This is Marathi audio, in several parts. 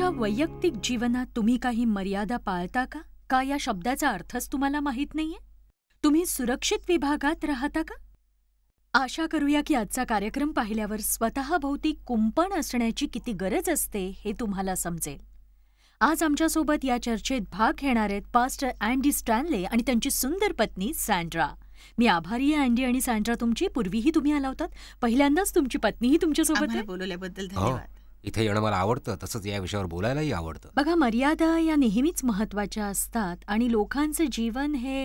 वैयक्तिक जीवनात तुम्ही काही मर्यादा पाळता का? का या शब्दाचा अर्थच तुम्हाला माहीत नाहीये? तुम्ही सुरक्षित विभागात राहता का? आशा करूया की आजचा कार्यक्रम पाहिल्यावर स्वतःभोवती कुंपण असण्याची किती गरज असते हे तुम्हाला समजेल. आज आमच्यासोबत या चर्चेत भाग घेणार आहेत पास्टर अँडी स्टॅनले आणि त्यांची सुंदर पत्नी सँड्रा. मी आभारी आहे अँडी आणि सँड्रा तुमची. पूर्वीही तुम्ही आला होतात, पहिल्यांदाच तुमची पत्नीही तुमच्यासोबत आहे. बोलवल्याबद्दल धन्यवाद. इथे येणं मला आवडतं, तसंच या विषयावर बोलायलाही आवडतं. बघा, मर्यादा या नेहमीच महत्वाच्या असतात आणि लोकांचं जीवन हे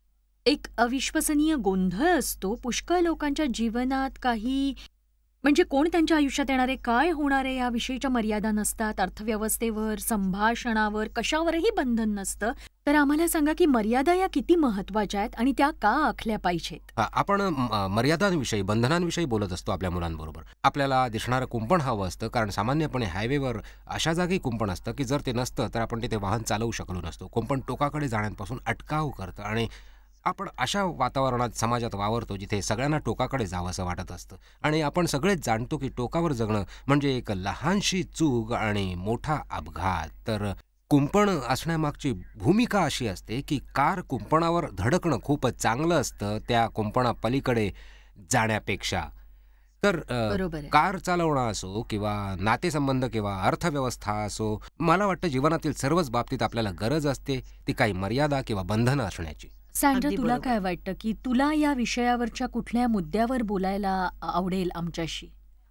एक अविश्वसनीय गोंधळ असतो. पुष्कळ लोकांच्या जीवनात काही म्हणजे कोण त्यांच्या आयुष्यात येणारे, काय होणारे याविषयीच्या मर्यादा नसतात. अर्थव्यवस्थेवर, संभाषणावर, कशावरही बंधन नसतं. तर आम्हाला सांगा की मर्यादा या किती महत्वाच्या आहेत आणि त्या का आखल्या पाहिजेत? आपण मर्यादांविषयी, बंधनांविषयी बोलत असतो आपल्या मुलांबरोबर. आपल्याला दिसणारं कुंपण हवं असतं, कारण सामान्यपणे हायवेवर अशा जागी कुंपण असतं की जर ते नसतं तर आपण तिथे वाहन चालवू शकलो नसतो. कुंपण टोकाकडे जाण्यापासून अटकाव करतं आणि आपण अशा वातावरणात, समाजात वावरतो जिथे सगळ्यांना टोकाकडे जावं असं वाटत असतं. आणि आपण सगळेच जाणतो की टोकावर जगणं म्हणजे एक लहानशी चूक आणि मोठा अपघात. तर कुंपण असण्यामागची भूमिका अशी असते की कार कुंपणावर धडकणं खूपच चांगलं असतं त्या कुंपणापलीकडे जाण्यापेक्षा. तर कार चालवणं असो किंवा नातेसंबंध किंवा अर्थव्यवस्था असो, मला वाटतं जीवनातील सर्वच बाबतीत आपल्याला गरज असते ती काही मर्यादा किंवा बंधनं असण्याची. सँड्रा, तुला काय वाटतं की तुला या विषयावरच्या कुठल्या मुद्द्यावर बोलायला आवडेल आमच्याशी?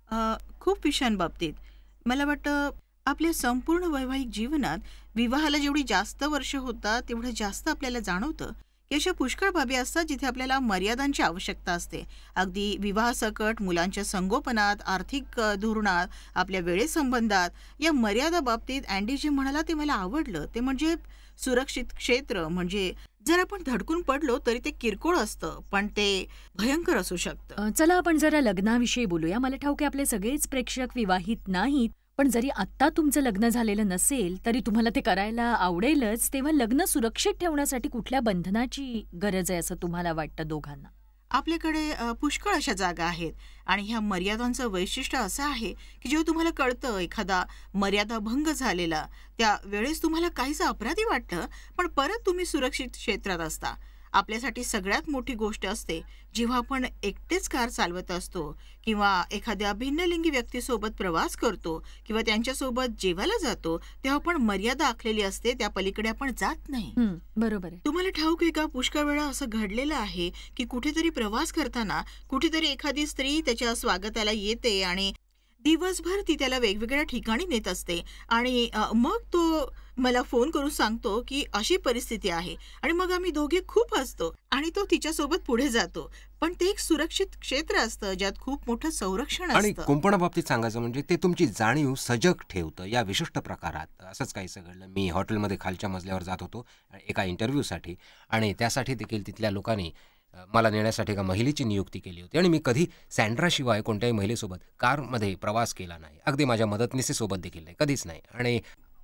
खूप विषयांबाबतीत मला वाटतं आपल्या संपूर्ण वैवाहिक जीवनात विवाहाला जेवढी जास्त वर्ष होतात तेवढं जास्त आपल्याला जाणवतं की अशा पुष्कळ बाबी असतात जिथे आपल्याला मर्यादांची आवश्यकता असते. अगदी विवाहासकट, मुलांच्या संगोपनात, आर्थिक धोरणात, आपल्या वेळेसंबंधात. या मर्यादा बाबतीत अँडी जे म्हणाला ते मला आवडलं. ते म्हणजे सुरक्षित क्षेत्र. म्हणजे जर आपण धडकून पडलो तरी ते किरकोळ असतं, पण ते भयंकर असू शकतं. चला आपण जरा लग्नाविषयी बोलूया. मला ठाऊक आहे आपले सगळेच प्रेक्षक विवाहित नाहीत, पण जरी आत्ता तुमचं लग्न झालेलं नसेल तरी तुम्हाला ते करायला आवडेलच. तेव्हा लग्न सुरक्षित ठेवण्यासाठी कुठल्या बंधनाची गरज आहे असं तुम्हाला वाटतं दोघांना? आपल्याकडे पुष्कळ अशा जागा आहेत आणि ह्या मर्यादांचं वैशिष्ट्य असं आहे की जेव्हा तुम्हाला कळतं एखादा मर्यादा भंग झालेला, त्या वेळेस तुम्हाला काहीसं अपराधी वाटतं, पण परत तुम्ही सुरक्षित क्षेत्रात असता. आपल्यासाठी सगळ्यात मोठी गोष्ट असते जेव्हा आपण एकटेच कार चालवत असतो किंवा एखाद्या भिन्नलिंगी व्यक्तीसोबत प्रवास करतो किंवा त्यांच्यासोबत जेवायला जातो, तेव्हा आपण मर्यादा आखलेली असते, त्या पलीकडे आपण जात नाही. बरोबर आहे. तुम्हाला ठाऊक आहे का, पुष्कळ वेळा असं घडलेलं आहे की कुठेतरी प्रवास करताना कुठेतरी एखादी स्त्री त्याच्या स्वागताला येते आणि दिवसभर ती त्याला वेगवेगळ्या ठिकाणी नेत असते आणि मग तो मला फोन करून सांगतो की अशी परिस्थिती आहे आणि मग आम्ही दोघे खूप हसतो आणि तो तिच्यासोबत पुढे जातो. पण ते एक सुरक्षित क्षेत्र असतं ज्यात खूप मोठं संरक्षण आणि असतं. कुंपणाबाबतीत सांगायचं म्हणजे ते तुमची जाणीव सजग ठेवतं या विशिष्ट प्रकारात. असंच काहीसं घडलं. मी हॉटेलमध्ये खालच्या मजल्यावर जात होतो एका इंटरव्ह्यूसाठी आणि त्यासाठी देखील तिथल्या लोकांनी मला नेण्यासाठी एका महिलेची नियुक्ती केली होती आणि मी कधी सँड्राशिवाय कोणत्याही महिलेसोबत कारमध्ये प्रवास केला नाही. अगदी माझ्या मदतनीसेसोबत देखील नाही, कधीच नाही. आणि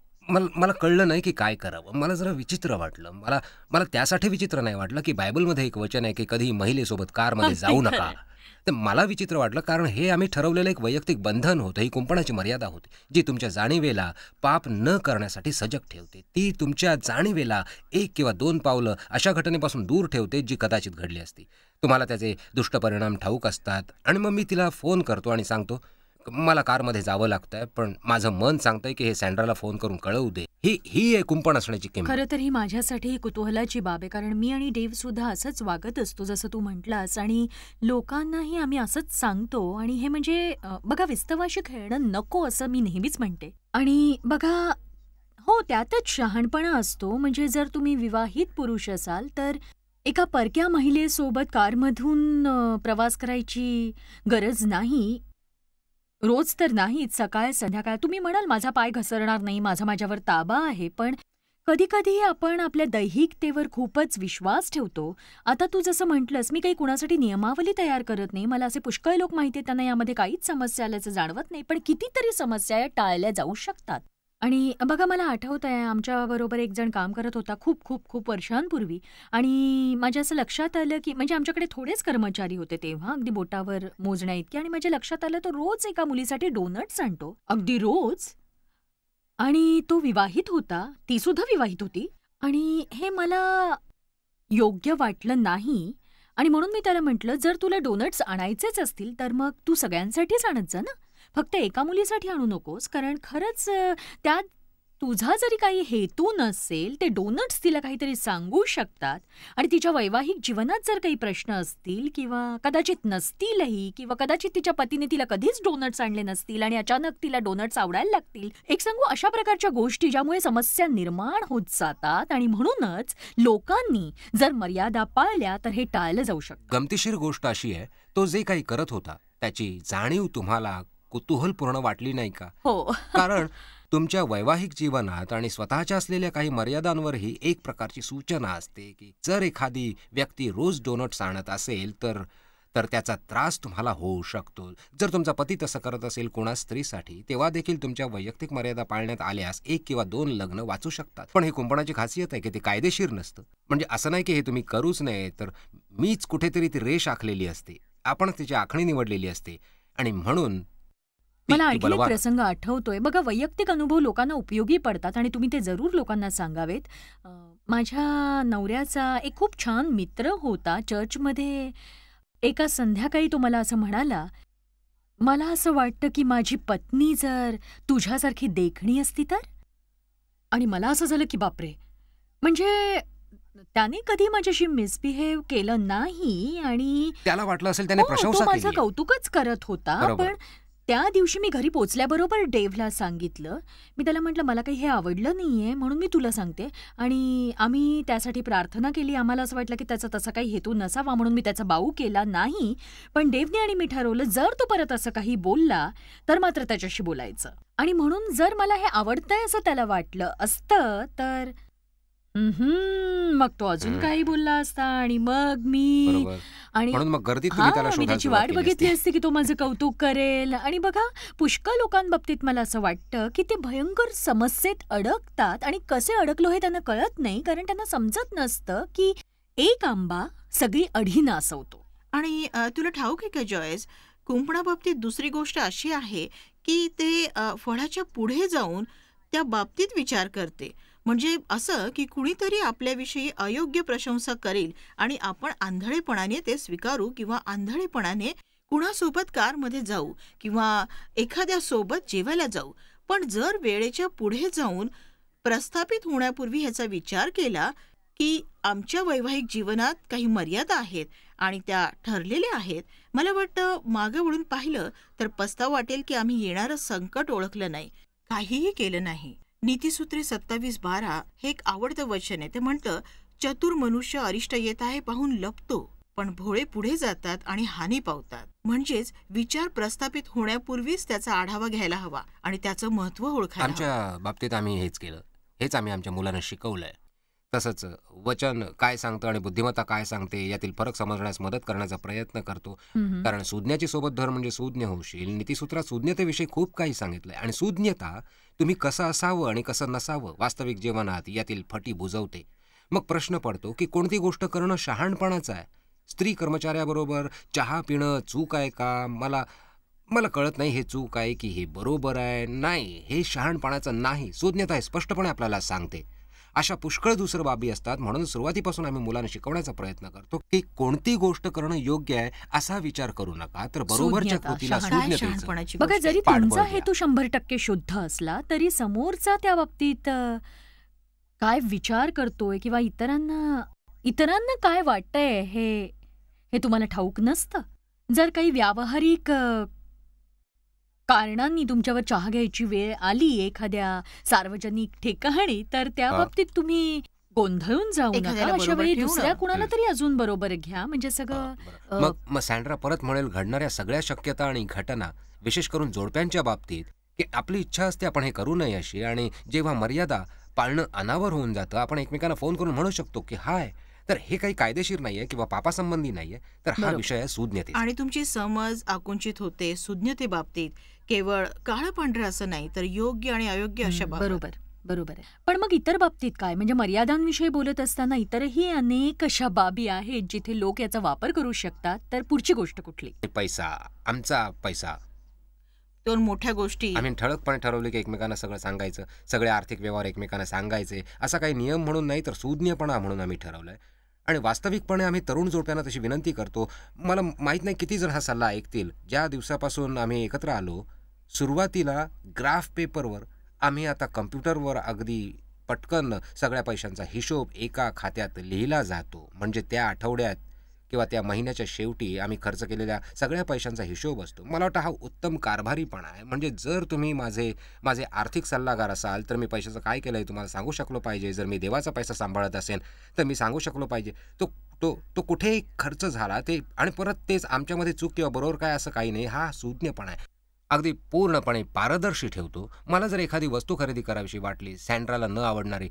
मला कळलं नाही की काय करावं. मला जरा विचित्र वाटलं. मला त्यासाठी विचित्र नाही वाटलं की बायबलमध्ये एक वचन आहे की कधी महिलेसोबत कारमध्ये जाऊ नका. तर मला विचित्र वाटलं कारण हे आम्ही ठरवलेलं एक वैयक्तिक बंधन होतं. ही कुंपणाची मर्यादा होती जी तुमच्या जाणीवेला पाप न करण्यासाठी सजग ठेवते. ती तुमच्या जाणीवेला 1 किंवा 2 पावलं अशा घटनेपासून दूर ठेवते जी कदाचित घडली असती. तुम्हाला त्याचे दुष्टपरिणाम ठाऊक असतात. आणि मग मी तिला फोन करतो आणि सांगतो मला कारमध्ये जावं लागतंय, पण माझं मन सांगतंय की हे सँड्राला फोन करून कळवू दे. ही एक कुंपण असण्याची किंमत. खरं तर ही माझ्यासाठी कुतूहलाची बाब आहे, कारण मी आणि देव सुद्धा असंच वागत असतो जसं तू म्हटलास आणि लोकांनाही आम्ही असंच सांगतो. आणि हे म्हणजे बघा, विस्तवाशी खेळणं नको असं मी नेहमीच म्हणते. आणि बघा, हो, त्यातच शहाणपणा असतो. म्हणजे जर तुम्ही विवाहित पुरुष असाल तर एका परक्या महिलेसोबत कारमधून प्रवास करायची गरज नाही. रोज तर नाहीच, सकाळ संध्याकाळ. तुम्ही म्हणाल माझा पाय घसरणार नाही, माझ्यावर ताबा आहे, पण कधी कधी आपण आपल्या दैहिकतेवर खूपच विश्वास ठेवतो. आता तू जसं म्हटलंस, मी काही कुणासाठी नियमावली तयार करत नाही. मला असे पुष्कळ लोक माहिती आहेत, त्यांना यामध्ये काहीच समस्या आल्याचं जाणवत नाही, पण कितीतरी समस्या या टाळल्या जाऊ शकतात. आणि बघा, मला आठवत आहे आमच्याबरोबर एक जण काम करत होता खूप खूप खूप वर्षांपूर्वी. आणि माझ्या असं लक्षात आलं की म्हणजे आमच्याकडे थोडेच कर्मचारी होते तेव्हा, अगदी बोटावर मोजण्या इतके. आणि माझ्या लक्षात आलं तो रोज एका मुलीसाठी डोनट्स आणतो, अगदी रोज. आणि तो विवाहित होता, ती सुद्धा विवाहित होती आणि हे मला योग्य वाटलं नाही आणि म्हणून मी त्याला म्हटलं, "जर तुला डोनट्स आणायचेच असतील तर मग तू सगळ्यांसाठीच आणत जा ना. फक्त एका मुलीसाठी आणू नकोस, कारण खरंच त्यात तुझा जरी काही हेतू नसेल, ते डोनट्स तिला काहीतरी सांगू शकतात आणि तिच्या वैवाहिक जीवनात जर काही प्रश्न असतील किंवा कदाचित नसतीलही किंवा कदाचित तिच्या पतीने तिला कधीच डोनट्स आणले नसतील आणि अचानक तिला डोनट्स आवडायला लागतील. एक सांगू, अशा प्रकारच्या गोष्टी ज्यामुळे समस्या निर्माण होत जातात आणि म्हणूनच लोकांनी जर मर्यादा पाळल्या तर हे टाळलं जाऊ शकतं." गमतीशीर गोष्ट अशी आहे, तो जे काही करत होता त्याची जाणीव तुम्हाला कुतूहलपूर्ण वाटली नाही का? हो. कारण तुमच्या वैवाहिक जीवनात आणि स्वतःच्या असलेल्या काही मर्यादांवरही एक प्रकारची सूचना असते की जर एखादी व्यक्ती रोज डोनट्स आणत असेल तर तर त्याचा त्रास तुम्हाला होऊ शकतो. जर तुमचा पती तसं करत असेल कोणा स्त्रीसाठी, तेव्हा देखील तुमच्या वैयक्तिक मर्यादा पाळण्यात आल्यास 1 किंवा 2 लग्न वाचू शकतात. पण ही कुंपणाची खासियत आहे की ते कायदेशीर नसतं. म्हणजे असं नाही की हे तुम्ही करूच नये, तर मीच कुठेतरी ती रेष आखलेली असते, आपण तिची आखणी निवडलेली असते आणि म्हणून मला आणखी एक प्रसंग आठवतोय. बघा, वैयक्तिक अनुभव लोकांना उपयोगी पडतात आणि तुम्ही ते जरूर लोकांना सांगावेत. माझ्या नवऱ्याचा एक खूप छान मित्र होता. चर्चमध्ये एका संध्याकाळी तो मला असं म्हणाला, "मला असं वाटतं की माझी पत्नी जर तुझ्यासारखी देखणी असती तर." आणि मला असं झालं की बापरे, म्हणजे त्याने कधी माझ्याशी मिसबिहेव केलं नाही आणि त्याला वाटलं असेल त्याने तो प्रशंसा माझं केली. कौतुकच करत होता. बरोबर. पण त्या दिवशी मी घरी पोचल्याबरोबर डेव्हला सांगितलं. मी त्याला म्हटलं, "मला काही हे आवडलं नाहीये म्हणून मी तुला सांगते." आणि आम्ही त्यासाठी प्रार्थना केली. आम्हाला असं वाटलं की त्याचा तसा काही हेतू नसावा म्हणून मी त्याचा बाऊ केला नाही. पण डेव्हने आणि मी ठरवलं, जर तो परत असं काही बोलला तर मात्र त्याच्याशी बोलायचं. आणि म्हणून जर मला हे आवडतंय असं त्याला वाटलं असतं तर मग तो अजून काही बोलला असता आणि मग मी बरोबर. आणि म्हणून मग गर्दीत तुम्ही त्याला मी शोधायला त्याची सुरुवात वाट केली बघितली असती. असती की तो माझं कौतुक करेल. आणि बघा, पुष्कळ लोकांबाबतीत मला असं वाटतं की ते भयंकर समस्येत अडकतात आणि कसे अडकलो हे त्यांना कळत नाही, कारण त्यांना समजत नसतं की एक आंबा सगळी अढी नासवतो. आणि तुला ठाऊक आहे का जॉयस, कुंपणाबाबतीत दुसरी गोष्ट अशी आहे की ते फळाच्या पुढे जाऊन त्या बाबतीत विचार करते. म्हणजे असं की कुणीतरी आपल्याविषयी अयोग्य प्रशंसा करेल आणि आपण आंधळेपणाने ते स्वीकारू किंवा आंधळेपणाने कुणासोबत कारमध्ये जाऊ किंवा एखाद्या सोबत जेवायला जाऊ. पण जर वेळेच्या पुढे जाऊन प्रस्थापित होण्यापूर्वी ह्याचा विचार केला की आमच्या वैवाहिक जीवनात काही मर्यादा आहेत आणि त्या ठरलेल्या आहेत, मला वाटतं मागं वळून पाहिलं तर पस्ताव वाटेल की आम्ही येणारं संकट ओळखलं नाही, काहीही केलं नाही. नीतिसूत्रे 27:12 हे एक आवडतं वचन आहे. ते म्हणतं, "चतुर मनुष्य अरिष्ट येत आहे पाहून लपतो, पण भोळे पुढे जातात आणि हानी पावतात." म्हणजेच विचार प्रस्थापित होण्यापूर्वीच त्याचा आढावा घ्यायला हवा आणि त्याचं महत्व ओळखायला हवं. आमच्या बाबतीत आम्ही हेच केलं. हेच आम्ही आमच्या मुलांना शिकवलंय. तसंच वचन काय सांगतं आणि बुद्धिमत्ता काय सांगते यातील फरक समजण्यास मदत करण्याचा प्रयत्न करतो. कारण सुज्ञाची सोबत धर म्हणजे सुज्ञ होशील. नीतिसूत्रात सुज्ञतेविषयी खूप काही सांगितलंय आणि सुज्ञता तुम्ही कसं असावं आणि कसं नसावं वास्तविक जीवनात यातील फटी बुजवते. मग प्रश्न पडतो की कोणती गोष्ट करणं शहाणपणाचं आहे. स्त्री कर्मचाऱ्याबरोबर चहा पिणं चूक आहे का? मला कळत नाही हे चूक आहे की हे बरोबर आहे. नाही, हे शहाणपणाचं नाही. सुज्ञता आहे स्पष्टपणे आपल्याला सांगते. अशा पुष्कळ दुसरं बाबी असतात. म्हणून सुरुवातीपासून आम्ही मुलांना शिकवण्याचा प्रयत्न करतो की कोणती गोष्ट करणं योग्य आहे असा विचार करू नका, तर बरोबरच्या सुज्ञता, कृतीला काय सुज्ञतेचं शहाणपणाची बघा, गोष्ट आहे. जरी पाठबळ तुमचा द्या. हेतू 100% शुद्ध असला तरी समोरचा त्या बाबतीत काय विचार करतोय किंवा इतरांना काय वाटतंय हे तुम्हाला ठाऊक नसतं. जर काही व्यावहारिक कारणांनी तुमच्यावर चहा घ्यायची वेळ आली एखाद्या सार्वजनिक ठिकाणी, तर त्या हा. बाबतीत तुम्ही गोंधळून जाऊ नका. एखाद्याला अशा बरोबर वेळी ठेवणं. दुसऱ्या कुणाला तरी अजून बरोबर घ्या. म्हणजे हा, सगळं बरं. मग सँड्रा परत म्हणेल घडणाऱ्या सगळ्या शक्यता आणि घटना, विशेष करून जोडप्यांच्या बाबतीत, की आपली इच्छा असते आपण हे करू नये अशी, आणि जेव्हा मर्यादा पाळणं अनावर होऊन जातं आपण एकमेकांना फोन करून म्हणू शकतो की हाय, तर हे काही कायदेशीर नाहीये किंवा पापासंबंधी नाहीये, तर हा बरोबर. विषय आहे सुज्ञतेचा. आणि तुमची समज आकुंचित होते सुज्ञते बाबतीत. केवळ काळं पांढरं असं नाही, तर योग्य आणि अयोग्य अशा बाबत. बरोबर आहे. पण मग इतर बाबतीत काय? म्हणजे मर्यादांविषयी बोलत असताना इतरही अनेक अशा बाबी आहेत जिथे लोक याचा वापर करू शकतात. तर पुढची गोष्ट कुठली? पैसा, आमचा पैसा. दोन मोठ्या गोष्टी. आम्ही ठळकपणे ठरवले की एकमेकांना सगळं सांगायचं, सगळे आर्थिक व्यवहार एकमेकांना सांगायचे. असा काही नियम म्हणून नाही, तर सुज्ञपणा म्हणून आम्ही ठरवलंय. आणि वास्तविकपणे आम्ही तरुण जोडप्यांना तशी विनंती करतो. मला माहीत नाही किती जण हा सल्ला ऐकतील. ज्या दिवसापासून आम्ही एकत्र आलो, सुरुवातीला ग्राफ पेपरवर आम्ही आता कम्प्युटरवर अगदी पटकन सगळ्या पैशांचा हिशोब एका खात्यात लिहिला जातो. म्हणजे त्या आठवड्यात किंवा त्या महिन्याच्या शेवटी आम्ही खर्च केलेल्या सगळ्या पैशांचा हिशोब असतो. मला वाटतं हा उत्तम कारभारीपणा आहे. म्हणजे जर तुम्ही माझे आर्थिक सल्लागार असाल, तर मी पैशाचं काय केलंय तुम्हाला सांगू शकलो पाहिजे. जर मी देवाचा पैसा सांभाळत असेल, तर मी सांगू शकलो पाहिजे तो तो तो कुठेही खर्च झाला ते, आणि परत तेच आमच्यामध्ये चूक किंवा बरोबर काय असं काही नाही. हा सुज्ञपणा आहे. अगदी पूर्णपणे पारदर्शी ठेवतो. मला जर एखादी वस्तू खरेदी करावीशी वाटली, सँड्राला न आवडणारी,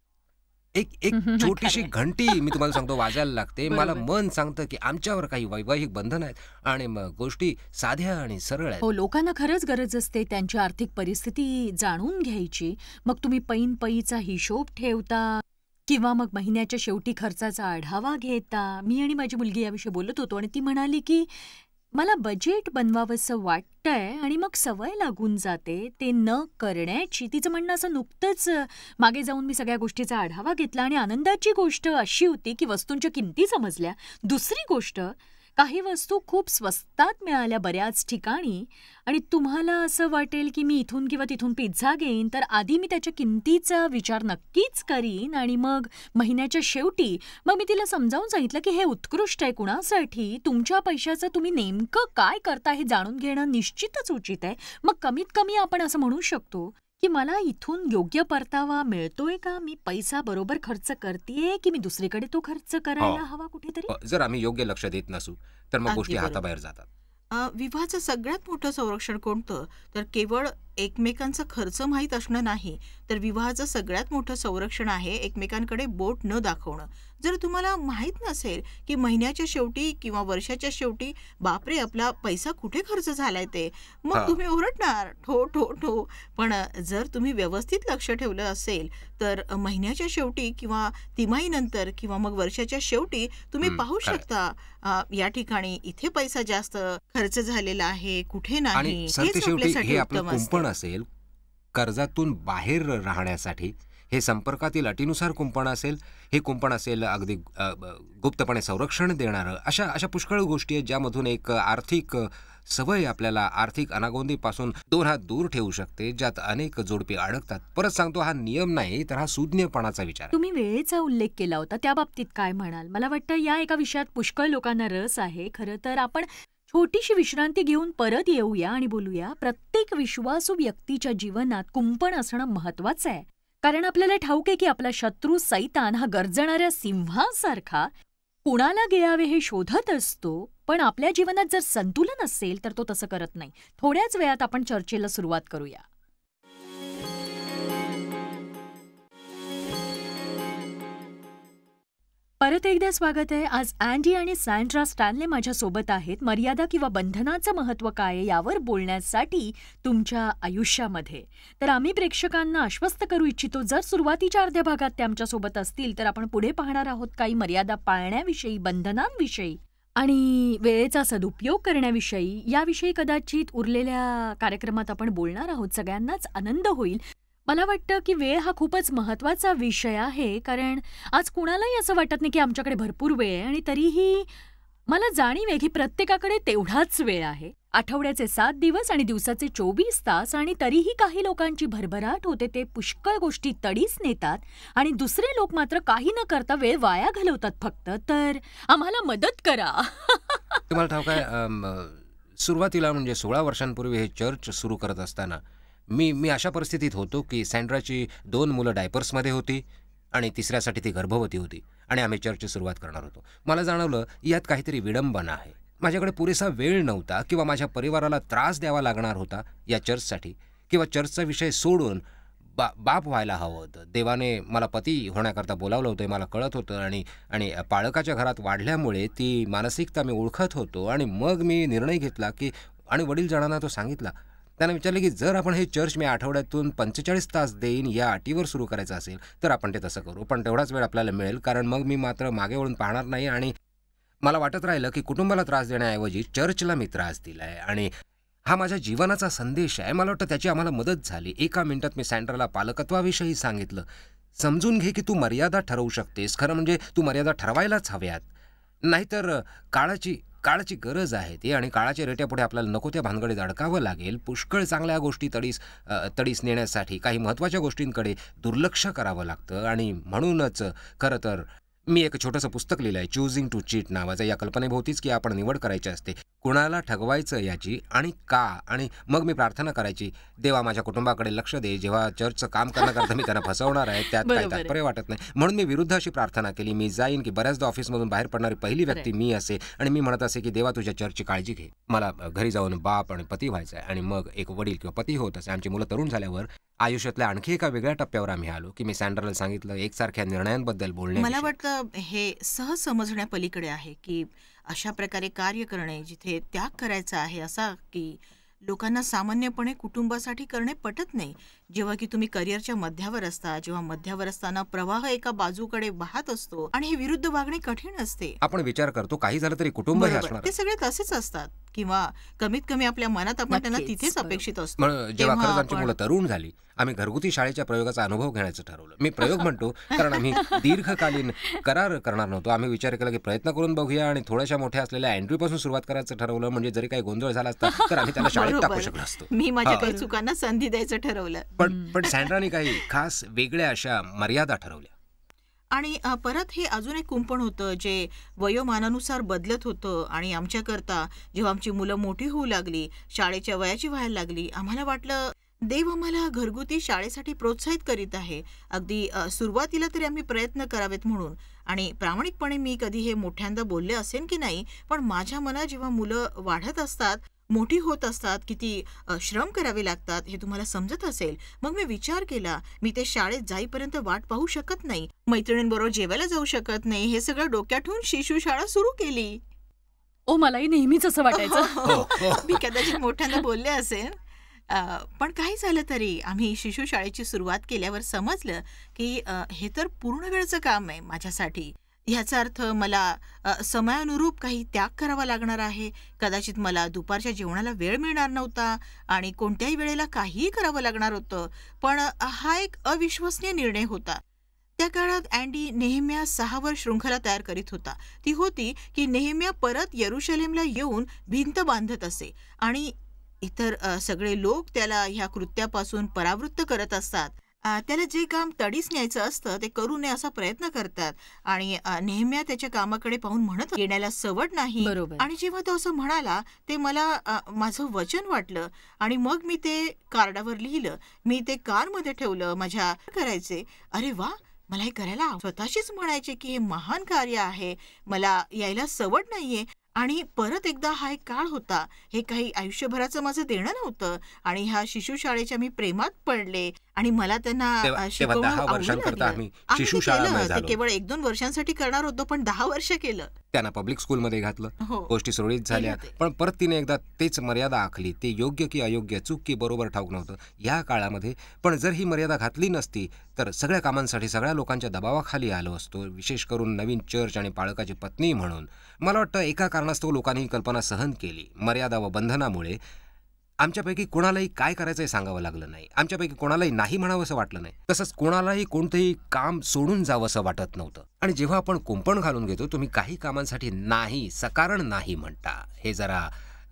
एक एक छोटीशी खरंय. घंटी मी तुम्हाला सांगतो वाजायला लागते. मला बरोबर. मन सांगतं की आमच्यावर काही वैवाहिक बंधन आहेत आणि मग गोष्टी साध्या आणि सरळ आहेत. हो, लोकांना खरंच गरज असते त्यांची आर्थिक परिस्थिती जाणून घ्यायची. मग तुम्ही पैचा हिशोब ठेवता किंवा मग महिन्याच्या शेवटी खर्चाचा आढावा घेता. मी आणि माझी मुलगी याविषयी बोलत होतो आणि ती म्हणाली की मला बजेट बनवावंसं वाटतंय आणि मग सवय लागून जाते ते न करण्याची. तिचं म्हणणं असं, नुकतंच मागे जाऊन मी सगळ्या गोष्टीचा आढावा घेतला आणि आनंदाची गोष्ट अशी होती की वस्तूंच्या किमती समजल्या. दुसरी गोष्ट, काही वस्तू खूप स्वस्तात मिळाल्या बऱ्याच ठिकाणी आणि तुम्हाला असं वाटेल की मी इथून किंवा तिथून पिझ्झा घेईन, तर आधी मी त्याच्या किमतीचा विचार नक्कीच करीन आणि मग महिन्याच्या शेवटी मग मी तिला समजावून सांगितलं की हे उत्कृष्ट आहे कुणासाठी. तुमच्या पैशाचं तुम्ही नेमकं काय करता हे जाणून घेणं निश्चितच उचित आहे. मग कमीत कमी आपण असं म्हणू शकतो की मला इथून योग्य परतावा मिळतोय का, मी पैसा बरोबर खर्च करतेय की मी दुसरीकडे तो खर्च करायला हवा कुठेतरी. जर आम्ही योग्य लक्ष देत नसू, तर मग अगदी गोष्टी बरोबर. हाताबाहेर जातात. विवाहाचं सगळ्यात मोठं संरक्षण कोणतं? तर केवळ एकमेकांचा खर्च माहीत असणं नाही, तर विवाहाचं सगळ्यात मोठं संरक्षण आहे एकमेकांकडे बोट न दाखवणं. जर तुम्हाला माहीत नसेल की महिन्याच्या शेवटी किंवा वर्षाच्या शेवटी बापरे आपला पैसा कुठे खर्च झालाय ते, मग हा. तुम्ही ओरडणार ठो ठो ठो. पण जर तुम्ही व्यवस्थित लक्ष ठेवलं असेल, तर महिन्याच्या शेवटी किंवा तिमाहीनंतर किंवा मग वर्षाच्या शेवटी तुम्ही पाहू खरंय. शकता या ठिकाणी इथे पैसा जास्त खर्च झालेला आहे, कुठे नाही. आणि सरते हेच शेवटी आपल्यासाठी हे आपलं उत्तम असतं. कुंपण असेल कर्जातून बाहेर राहण्यासाठी. हे संपर्कातील अटीनुसार कुंपण असेल, हे कुंपण असेल अगदी गुप्तपणे संरक्षण देणारं. अशा अशा पुष्कळ गोष्टी आहेत ज्यामधून एक आर्थिक सवय आपल्याला आर्थिक अनागोंदीपासून 2 हात दूर ठेवू शकते, ज्यात अनेक जोडपी अडकतात. परत सांगतो, हा नियम नाही, तर हा सुज्ञपणाचा विचार आहे. तुम्ही वेळेचा उल्लेख केला होता, त्या बाबतीत काय म्हणाल? मला वाटतं या एका विषयात पुष्कळ लोकांना रस आहे. खरं तर आपण छोटीशी विश्रांती घेऊन परत येऊया आणि बोलूया. प्रत्येक विश्वासू व्यक्तीच्या जीवनात कुंपण असणं महत्वाचं आहे. कारण आपल्याला ठाऊक आहे की आपला शत्रू सैतान हा गर्जणाऱ्या सिंहासारखा कुणाला गिळावे हे शोधत असतो. पण आपल्या जीवनात जर संतुलन असेल तर तो तसं करत नाही. थोड्याच वेळात आपण चर्चेला सुरुवात करूया. परत एकदा स्वागत आहे. आज अँडी आणि सँड्रा स्टॅनले माझ्यासोबत आहेत. मर्यादा किंवा बंधनाचं महत्त्व काय आहे यावर बोलण्यासाठी तुमच्या आयुष्यामध्ये. तर आम्ही प्रेक्षकांना आश्वस्त करू इच्छितो, जर सुरुवातीच्या अर्ध्या भागात ते आमच्यासोबत असतील, तर आपण पुढे पाहणार आहोत काही मर्यादा पाळण्याविषयी, बंधनांविषयी आणि वेळेचा सदुपयोग करण्याविषयी. याविषयी कदाचित उरलेल्या कार्यक्रमात आपण बोलणार आहोत. सगळ्यांनाच आनंद होईल. मला वाटतं की वेळ हा खूपच महत्त्वाचा विषय आहे. कारण आज कुणालाही असं वाटत नाही की आमच्याकडे भरपूर वेळ आहे आणि तरीही मला जाणीव आहे की प्रत्येकाकडे तेवढाच वेळ आहे. आठवड्याचे 7 दिवस आणि दिवसाचे 24 तास आणि तरीही काही लोकांची भरभराट होते. ते पुष्कळ गोष्टी तडीस नेतात आणि दुसरे लोक मात्र काही न करता वेळ वाया घालवतात फक्त. तर आम्हाला मदत करा. तुम्हाला ठाऊक आहे, सुरुवातीला म्हणजे 16 वर्षांपूर्वी हे चर्च सुरू करत असताना मी अशा परिस्थितीत होतो की सँड्राची 2 मुलं डायपर्समध्ये होती आणि तिसऱ्यासाठी ती गर्भवती होती आणि आम्ही चर्चची सुरुवात करणार होतो. मला जाणवलं यात काहीतरी विडंबना आहे. माझ्याकडे पुरेसा वेळ नव्हता किंवा माझ्या परिवाराला त्रास द्यावा लागणार होता या चर्चसाठी, किंवा चर्चचा विषय सोडून बाप व्हायला हवं होतं. देवाने मला पती होण्याकरता बोलावलं होतं, मला कळत होतं. आणि पाळकाच्या घरात वाढल्यामुळे ती मानसिकता मी ओळखत होतो. आणि मग मी निर्णय घेतला की, आणि वडीलजनांना तो सांगितला. त्यांना विचारले की जर आपण हे चर्च मी आठवड्यातून 45 तास देईन या अटीवर सुरू करायचं असेल तर आपण ते तसं करू, पण तेवढाच वेळ आपल्याला मिळेल, कारण मग मी मात्र मागे वळून पाहणार नाही. आणि मला वाटत राहिलं की कुटुंबाला त्रास देण्याऐवजी चर्चला मी त्रास दिलाय. आणि हा माझ्या जीवनाचा संदेश आहे. मला वाटतं त्याची आम्हाला मदत झाली. एका मिनिटात मी सँड्राला पालकत्वाविषयी सांगितलं. समजून घे की तू मर्यादा ठरवू शकतेस. खरं म्हणजे तू मर्यादा ठरवायलाच हव्यात. नाहीतर काळाची काळाची गरज आहे ती, आणि काळाच्या रेट्यापुढे आपल्याला नको त्या भानगडीत अडकावं लागेल. पुष्कळ चांगल्या गोष्टी तडीस नेण्यासाठी काही महत्त्वाच्या गोष्टींकडे दुर्लक्ष करावं लागतं. आणि म्हणूनच खरं तर मी एक छोटंसं पुस्तक लिहिलं आहे, चूजिंग टू चीट नावाचं. या कल्पनेभोवतीच की आपण निवड करायची असते, कुणाला ठगवायचं याची आणि का. आणि मग मी प्रार्थना करायची, देवा माझ्या कुटुंबाकडे लक्ष दे. जेव्हा चर्चचं काम करण्याकरता मी त्यांना फसवणार आहे त्यात काही बरोबर आहे. तात्पर्य वाटत नाही. म्हणून मी विरुद्ध अशी प्रार्थना केली. मी जाईन की बऱ्याचदा ऑफिसमधून बाहेर पडणारी पहिली व्यक्ती मी असे, आणि मी म्हणत असे की देवा तुझ्या चर्चची काळजी घे. मला घरी जाऊन बाप आणि पती व्हायचं आहे, आणि मग एक वडील किंवा पती होत असे. आमची मुलं तरुण झाल्यावर आयुष्यातल्या आणखी एका वेगळ्या टप्प्यावर आम्ही आलो की मी सँड्राला सांगितलं एकसारख्या निर्णयांबद्दल मला बोलण्याविषयी. वाटतं हे सहज समजण्यापलीकडे आहे की अशा प्रकारे कार्य करणे जिथे त्याग करायचा आहे, असा की लोकांना सामान्यपणे कुटुंबासाठी करणे पटत नाही. जेव्हा की तुम्ही करिअरच्या मध्यावर असता, जेव्हा मध्यावर असताना प्रवाह एका बाजूकडे वाहत असतो आणि हे विरुद्ध वागणे कठीण असते. आपण विचार करतो काही झालं तरी कुटुंब हे बरोबर, असणार. ते सगळे तसेच असतात किंवा कमीत कमी आपल्या मनात आपण त्यांना नक्कीच, तिथेच बरोबर. अपेक्षित असतो. म्हणून जेव्हा तेव्हा खरंच आमची आपण मुलं तरुण झाली, आम्ही घरगुती शाळेच्या प्रयोगाचा अनुभव घेण्याचं ठरवलं. मी प्रयोग म्हणतो कारण आम्ही दीर्घकालीन करार करणार नव्हतो. आम्ही विचार केला की प्रयत्न करून बघूया, आणि थोड्याशा मोठ्या असलेल्या अँड्रूपासून सुरुवात करायचं ठरवलं. म्हणजे जरी काही गोंधळ झाला असता तर आम्ही त्याला शाळेत टाकू बरोबर. शकलो असतो. मी माझ्या हा. काही चुकांना संधी द्यायचं ठरवलं. पण सँड्राने काही खास वेगळ्या अशा मर्यादा ठरवल्या. आणि परत हे अजून एक कुंपण होतं जे वयोमानानुसार बदलत होतं. आणि आमच्याकरता जेव्हा आमची मुलं मोठी होऊ लागली, शाळेच्या वयाची व्हायला लागली, आम्हाला वाटलं देव आम्हाला घरगुती शाळेसाठी प्रोत्साहित करीत आहे. अगदी सुरुवातीला तरी आम्ही प्रयत्न करावेत म्हणून. आणि प्रामाणिकपणे मी कधी हे मोठ्यांदा बोलले असेल की नाही, पण माझ्या मनात जेव्हा मुलं वाढत असतात, मोठी होत असतात, किती श्रम करावे लागतात हे तुम्हाला समजत असेल. मग मी विचार केला, मी ते शाळेत जाईपर्यंत वाट पाहू शकत नाही, मैत्रिणींबरोबर जेवायला जाऊ शकत नाही. हे सगळं डोक्यात ठेवून शिशुशाळा सुरू केली. ओ मलाही नेहमीच असं वाटायचं. मी कदाचित मोठ्यांदा बोलले असेल. पण काही झालं तरी आम्ही शिशुशाळेची सुरुवात केल्यावर समजलं की हे तर पूर्ण वेळचं काम आहे माझ्यासाठी. ह्याचा अर्थ मला समयानुरूप काही त्याग करावा लागणार आहे. कदाचित मला दुपारच्या जेवणाला वेळ मिळणार नव्हता आणि कोणत्याही वेळेला काहीही करावं लागणार होतं. पण हा एक अविश्वसनीय निर्णय होता. त्या काळात अँडी नेहम्या 6 वर शृंखला तयार करीत होता. ती होती की नेहम्या परत यरुशलेमला येऊन भिंत बांधत असे आणि इतर सगळे लोक त्याला ह्या कृत्यापासून परावृत्त करत असतात. त्याला जे काम तडीस न्यायचं असतं ते करू नये असा प्रयत्न करतात. आणि नेहम्या त्याच्या कामाकडे पाहून म्हणत येण्याला सवड नाही. बरोबर. आणि जेव्हा तो असं म्हणाला ते मला माझं वचन वाटलं. आणि मग मी ते कार्डावर लिहिलं. मी ते कारमध्ये ठेवलं. माझ्या करायचे. अरे वा, मला हे करायला स्वतःशीच म्हणायचे की हे महान कार्य आहे, मला यायला सवड नाहीये. आणि परत एकदा हा एक काळ होता. हे काही आयुष्यभराचं माझं देणं नव्हतं. आणि ह्या शिशुशाळेच्या मी प्रेमात पडले आणि मला त्यांना तेव्हा शिकवणं 10 आवडू वर्षांकरता लागलं. आम्ही आम्ही ते शिशुशाळामय केलं. ते झालो. केवळ 1-2 वर्षांसाठी करणार होतो, पण 10 वर्ष केलं. त्यांना पब्लिक स्कूलमध्ये घातलं. हो, गोष्टी सुरळीत झाल्या. केलं ते. पण परत तिने एकदा तेच मर्यादा आखली. ते योग्य की अयोग्य, चूक की बरोबर ठाऊक नव्हतं या काळामध्ये. पण जर ही मर्यादा घातली नसती तर सगळ्या कामांसाठी सगळ्या लोकांच्या दबावाखाली आलो असतो. विशेष करून नवीन चर्च आणि पाळकाची पत्नी म्हणून. मला वाटतं एका कारणास्तव लोकांनी ही कल्पना सहन केली. मर्यादा व बंधनामुळे आमच्यापैकी कोणालाही काय करायचं हे सांगावं लागलं नाही. आमच्यापैकी कोणालाही नाही म्हणावंसं वाटलं नाही. तसंच कोणालाही कोणतंही काम सोडून जावंसं वाटत नव्हतं. आणि जेव्हा आपण कुंपण घालून घेतो, तुम्ही काही कामांसाठी नाही, सकारण नाही म्हणता. हे जरा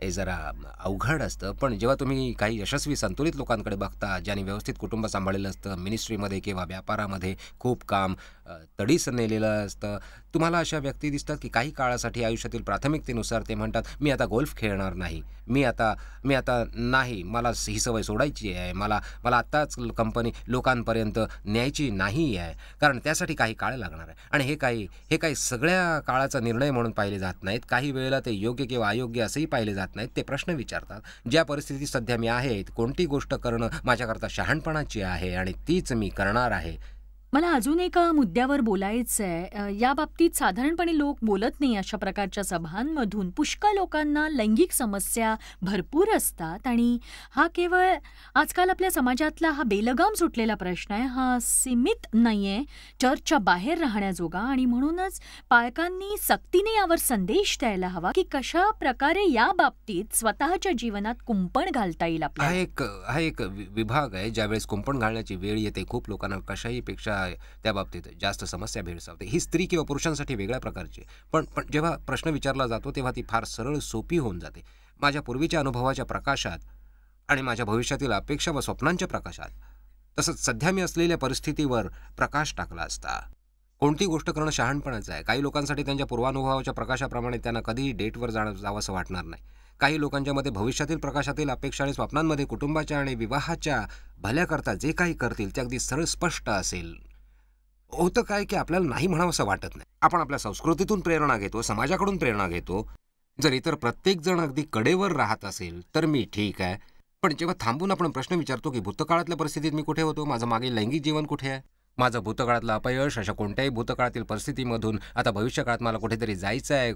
अवघड असतं. पण जेव्हा तुम्ही काही यशस्वी संतुलित लोकांकडे बघता, ज्यांनी व्यवस्थित कुटुंब सांभाळलेलं असतं, मिनिस्ट्रीमध्ये किंवा व्यापारामध्ये खूप काम तडीस नेलेलं असतं, तुम्हाला अशा व्यक्ती दिसतात की काही काळासाठी आयुष्यातील प्राथमिकतेनुसार ते म्हणतात, मी आता गोल्फ खेळणार नाही, मी आता नाही, मला ही सवय सोडायची आहे, मला आत्ताच कंपनी लोकांपर्यंत न्यायची नाही आहे, कारण त्यासाठी काही काळ लागणार आहे. आणि हे काही सगळ्या काळाचा निर्णय म्हणून पाहिले जात नाहीत. काही वेळेला ते योग्य किंवा अयोग्य असंही पाहिले जात नाहीत. ते प्रश्न विचारतात, ज्या परिस्थितीत सध्या मी आहे, कोणती गोष्ट करणं माझ्याकरता शहाणपणाची आहे आणि तीच मी करणार आहे. मला अजून एका मुद्द्यावर बोलायचं आहे. या बाबतीत साधारणपणे लोक बोलत नाही अशा प्रकारच्या सभांमधून. पुष्कळ लोकांना लैंगिक समस्या भरपूर असतात आणि हा केवळ आजकाल आपल्या समाजातला हा बेलगाम सुटलेला प्रश्न आहे. हा सीमित नाहीये चर्चच्या बाहेर राहण्याजोगा आणि म्हणूनच पालकांनी सक्तीने यावर संदेश द्यायला हवा की कशा प्रकारे या बाबतीत स्वतःच्या जीवनात कुंपण घालता येईल हा आपल्याला. एक विभाग आहे ज्यावेळेस कुंपण घालण्याची वेळ येते. खूप लोकांना कशाही पेक्षा त्या बाबतीत जास्त समस्या भेडसावते. ही स्त्री किंवा पुरुषांसाठी वेगळ्या प्रकारची आहे. पण पण जेव्हा प्रश्न विचारला जातो तेव्हा ती फार सरळ सोपी होऊन जाते. माझ्या पूर्वीच्या अनुभवाच्या प्रकाशात आणि माझ्या भविष्यातील अपेक्षा व स्वप्नांच्या प्रकाशात, तसंच सध्या मी असलेल्या परिस्थितीवर प्रकाश टाकला असता. कोणती गोष्ट करणं शहाणपणाचं आहे. काही लोकांसाठी त्यांच्या पूर्वानुभवाच्या प्रकाशाप्रमाणे त्यांना कधीही डेटवर जावंसं वाटणार नाही. काही लोकांच्या मध्ये भविष्यातील प्रकाशातील अपेक्षा आणि स्वप्नांमध्ये कुटुंबाच्या आणि विवाहाच्या भल्याकरता जे काही करतील ते अगदी सरळ स्पष्ट असेल. होतं काय की आपल्याला नाही म्हणावंसं वाटत नाही. आपण आपल्या संस्कृतीतून प्रेरणा घेतो, समाजाकडून प्रेरणा घेतो. जर इतर प्रत्येक जण अगदी कडेवर राहत असेल तर मी ठीक आहे. पण जेव्हा थांबून आपण प्रश्न विचारतो की भूतकाळातल्या परिस्थितीत मी कुठे होतो, माझं मागे लैंगिक जीवन कुठे आहे, माझं भूतकाळातलं अपयश, अशा कोणत्याही भूतकाळातील परिस्थितीमधून आता भविष्यकाळात मला कुठेतरी जायचं आहे,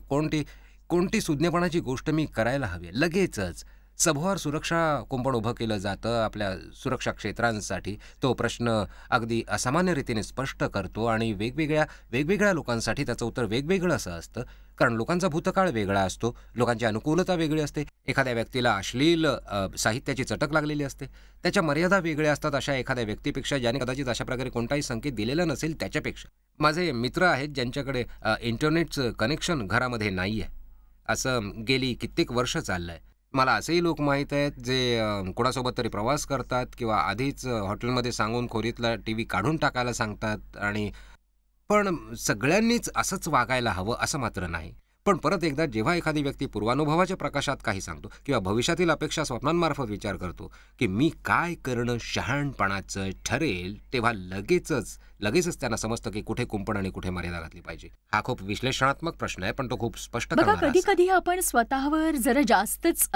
कोणती सुज्ञपणाची गोष्ट मी करायला हवी. लगेचच सभोवार सुरक्षा कुंपण उभं केलं जातं आपल्या सुरक्षा क्षेत्रांसाठी. तो प्रश्न अगदी असामान्य रीतीने स्पष्ट करतो आणि वेगवेगळ्या लोकांसाठी त्याचं उत्तर वेगवेगळं असं असतं. कारण लोकांचा भूतकाळ वेगळा असतो, लोकांची अनुकूलता वेगळी असते. एखाद्या व्यक्तीला अश्लील साहित्याची चटक लागलेली असते, त्याच्या मर्यादा वेगळ्या असतात अशा एखाद्या व्यक्तीपेक्षा ज्याने कदाचित अशा प्रकारे कोणताही संकेत दिलेला नसेल त्याच्यापेक्षा. माझे मित्र आहेत ज्यांच्याकडे इंटरनेटचं कनेक्शन घरामध्ये नाही आहे. असं गेली कित्येक वर्ष चाललंय. मला असेही लोक माहीत आहेत जे कोणासोबत तरी प्रवास करतात किंवा आधीच हॉटेलमध्ये सांगून खोलीतला टीव्ही काढून टाकायला सांगतात. आणि पण सगळ्यांनीच असंच वागायला हवं असं मात्र नाही. पण परत एकदा जेव्हा एखादी व्यक्ती पूर्वानुभवाच्या प्रकाशात काही सांगतो किंवा भविष्यातील अपेक्षा स्वप्नांमार्फत विचार करतो की मी काय करणं शहाणपणाचं ठरेल, तेव्हा लगेचच त्यांना समजतं की कुठे कुंपण आणि कुठे मर्यादा घातली पाहिजे. हा खूप विश्लेषणात्मक प्रश्न आहे, पण तो खूप स्पष्ट बघा, करणारा कधी असा. कधी आपण स्वतःवर जरा जास्तच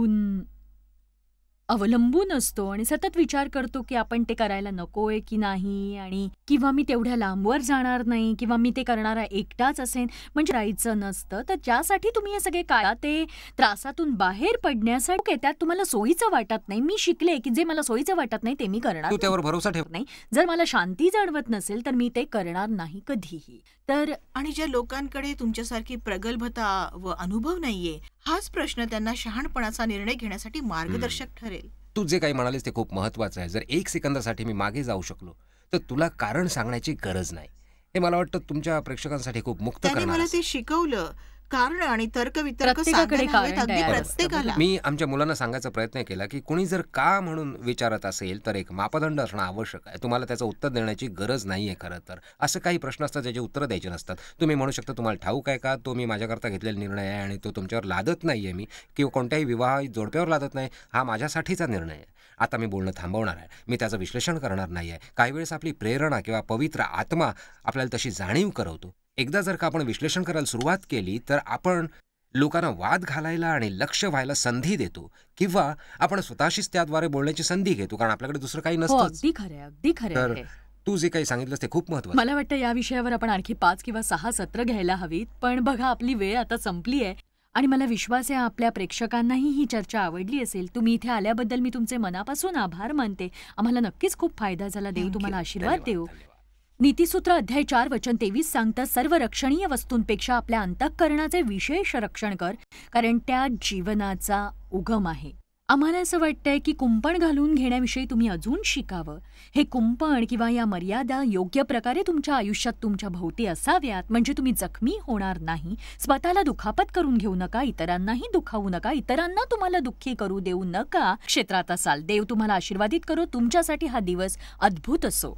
अवलंबून असतो आणि सतत विचार करतो की आपण ते करायला नकोय की नाही, आणि किंवा मी तेवढ्या लांबवर जाणार नाही, किंवा मी ते करणारा एकटाच असेन, म्हणजे राहायचं नसतं. तर ज्यासाठी तुम्ही हे सगळे काळा ते त्रासातून बाहेर पडण्यासाठी ओके, त्यात तुम्हाला सोयीचं वाटत नाही. मी शिकले की जे मला सोयीचं वाटत नाही ते मी करणार तू त्यावर भरोसा ठेव. नाही. जर मला शांती जाणवत नसेल तर मी ते करणार नाही कधीही. तर आणि ज्या लोकांकडे तुमच्यासारखी प्रगल्भता व अनुभव नाहीये, हाच प्रश्न त्यांना शहाणपणाचा निर्णय घेण्यासाठी मार्गदर्शक ठरेल. तू जे काही म्हणालीस ते खूप महत्वाचं आहे. जर 1 सेकंदासाठी मी मागे जाऊ शकलो तर तुला कारण सांगण्याची गरज नाही. हे मला वाटतं तुमच्या प्रेक्षकांसाठी खूप मुक्त त्याने करणार मला असेल. ते शिकवलं. कारण आणि तर्कवितर्क प्रत्येकाकडे सांगायला हवेत कारण अगदी तयार असतं. प्रत्येकाला. मी आमच्या मुलांना सांगायचा प्रयत्न केला की कुणी जर का म्हणून विचारत असेल तर एक मापदंड असणं आवश्यक आहे. तुम्हाला त्याचं उत्तर देण्याची गरज नाहीये. खरं तर असं काही प्रश्न असतात ज्याची उत्तरं द्यायची नसतात. तुम्ही म्हणू शकता तुम्हाला ठाऊक आहे का, तो मी माझ्याकरता घेतलेला निर्णय आहे आणि तो तुमच्यावर लादत नाहीये मी, किंवा कोणत्याही विवाह जोडप्यावर लादत नाही. हा माझ्यासाठीचा निर्णय आहे. आता मी बोलणं थांबवणार आहे. मी त्याचं विश्लेषण करणार नाही आहे. काही वेळेस आपली प्रेरणा किंवा पवित्र आत्मा आपल्याला तशी जाणीव करवतो. एकदा जर का आपण विश्लेषण करायला सुरुवात केली तर आपण लोकांना वाद घालायला आणि लक्ष व्हायला संधी देतो, किंवा आपण स्वतःशीच त्याद्वारे बोलण्याची संधी घेतो, कारण आपल्याकडे दुसरं काही हो, नसतंच. अगदी खरंय, अगदी खरंय तर हे. तू जे काही सांगितलंस ते खूप महत्वाचं. मला वाटतं या विषयावर आपण आणखी 5 किंवा 6 सत्र घ्यायला हवीत. पण बघा, आपली वेळ आता संपली आहे आणि मला विश्वास आहे आपल्या प्रेक्षकांनाही ही चर्चा आवडली असेल. तुम्ही इथे आल्याबद्दल मी तुमचे मनापासून आभार मानते. आम्हाला नक्कीच खूप फायदा झाला. देव Thank तुम्हाला you. आशीर्वाद धन्यवाद, देऊ. धन्यवाद. नीतिसूत्र अध्याय 4 वचन 23 सांगतं, सर्व रक्षणीय वस्तूंपेक्षा आपल्या अंतःकरणाचे विशेष रक्षण कर, कारण त्या जीवनाचा उगम आहे. आम्हाला असं वाटतंय की कुंपण घालून घेण्याविषयी तुम्ही अजून शिकावं. हे कुंपण किंवा या मर्यादा योग्य प्रकारे तुमच्या आयुष्यात तुमच्या भोवती असाव्यात, म्हणजे तुम्ही जखमी होणार नाही. स्वतःला दुखापत करून घेऊ नका, इतरांनाही दुखावू नका, इतरांना तुम्हाला दुःखी करू देऊ नका. क्षेत्रात असाल. देव तुम्हाला आशीर्वादित करो. तुमच्यासाठी हा दिवस अद्भुत असो.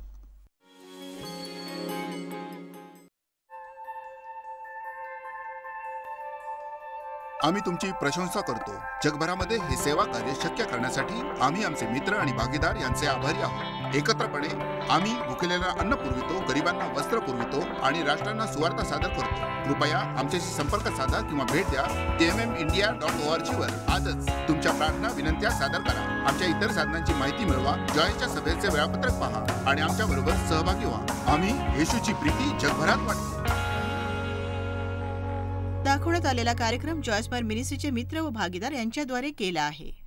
आम्ही तुमची प्रशंसा करतो. जगभरामध्ये हे सेवा कार्य शक्य करण्यासाठी आम्ही आमचे मित्र आणि भागीदार यांचे आभारी आहोत. एकत्रपणे आम्ही भुकेलेला अन्न पुरवितो, गरिबांना वस्त्र पुरवितो आणि राष्ट्रांना सुवार्ता सादर करतो. कृपया आमच्याशी संपर्क साधा किंवा भेट द्या. tmmindia.org वर आजच तुमच्या प्रार्थना विनंत्या सादर करा. आमच्या इतर साधनांची माहिती मिळवा, जॉयच्या सभेचे वेळापत्रक पहा आणि आमच्या बरोबर सहभागी व्हा. आम्ही येशूची प्रीती जगभरात वाटतो. दाखवण्यात आलेला कार्यक्रम जॉयस्माइल मिनिस्ट्रीचे मित्र व भागीदार यांच्याद्वारे केला आहे.